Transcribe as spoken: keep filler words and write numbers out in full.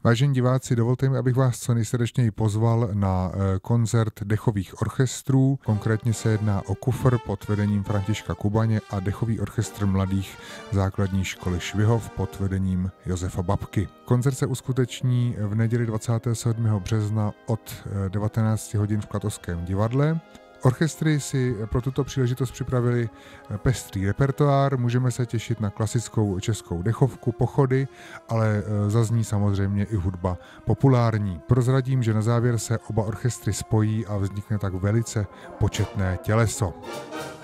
Vážení diváci, dovolte mi, abych vás co nejsrdečněji pozval na koncert dechových orchestrů. Konkrétně se jedná o Kufr pod vedením Františka Kubaně a dechový orchestr mladých základní školy Švihov pod vedením Josefa Babky. Koncert se uskuteční v neděli dvacátého sedmého března od devatenácti hodin v Klatovském divadle. Orchestry si pro tuto příležitost připravili pestrý repertoár, můžeme se těšit na klasickou českou dechovku, pochody, ale zazní samozřejmě i hudba populární. Prozradím, že na závěr se oba orchestry spojí a vznikne tak velice početné těleso.